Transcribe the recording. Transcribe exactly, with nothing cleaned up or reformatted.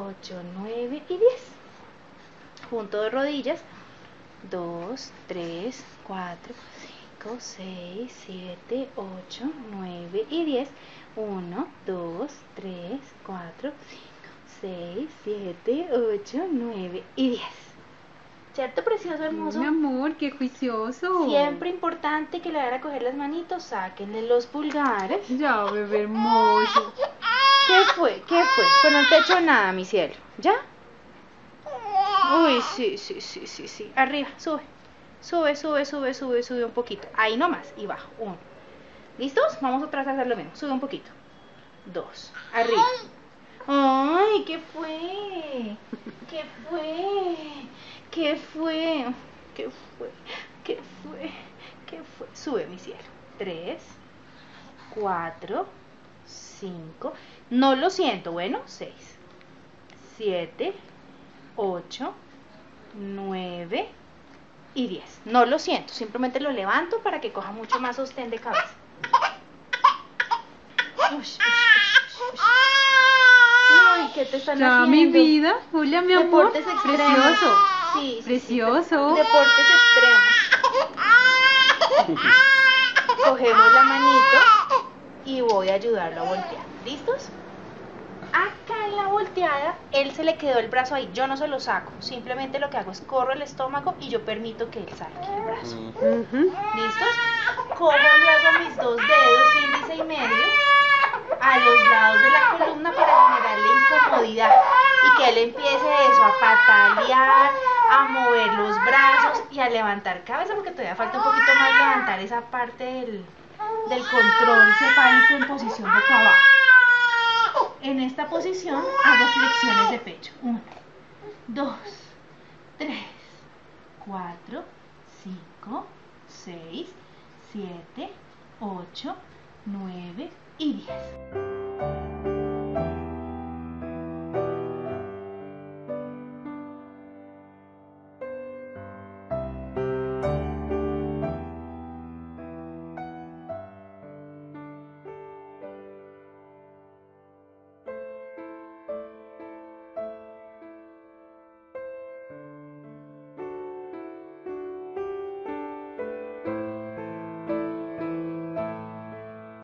ocho, nueve y diez. Junto de rodillas. dos, tres, cuatro, cinco, seis, siete, ocho, nueve y diez. uno, dos, tres, cuatro, cinco, seis, siete, ocho, nueve y diez. ¿Cierto, precioso, hermoso? Mi amor, qué juicioso. Siempre importante que le vayan a coger las manitos, sáquenle los pulgares. Ya, bebé hermoso. ¿Qué fue? ¿Qué fue? Pues no te he hecho nada, mi cielo. ¿Ya? Uy, sí, sí, sí, sí, sí. Arriba, sube. Sube, sube, sube, sube, sube un poquito. Ahí nomás, y bajo. Uno. ¿Listos? Vamos otra vez a hacer lo mismo. Sube un poquito. Dos. Arriba. Ay, ¿qué fue? ¿Qué fue? ¿Qué fue? ¿Qué fue? ¿Qué fue? ¿Qué fue? Sube, mi cielo. Tres, cuatro, cinco. No lo siento. Bueno, seis, siete, ocho, nueve y diez. No lo siento. Simplemente lo levanto para que coja mucho más sostén de cabeza. Ush, ush, ush, ush. Ay, ¿qué te están Ya, haciendo? mi vida. Hola, mi amor. Deportes extremos. Precioso. Sí, sí, Precioso. sí. Deportes extremos. Cogemos la manito y voy a ayudarlo a voltear. ¿Listos? Acá en la volteada, él se le quedó el brazo ahí. Yo no se lo saco. Simplemente lo que hago es corro el estómago y yo permito que él saque el brazo. Ujú. ¿Listos? Cojo luego mis dos dedos, índice y medio, a los lados de la columna para generarle incomodidad y que él empiece eso, a patalear, a mover los brazos y a levantar cabeza, porque todavía falta un poquito más levantar esa parte del, del control cefálico en posición boca abajo. En esta posición hago flexiones de pecho. Uno, dos, tres, cuatro, cinco, seis, siete, ocho, nueve y diez.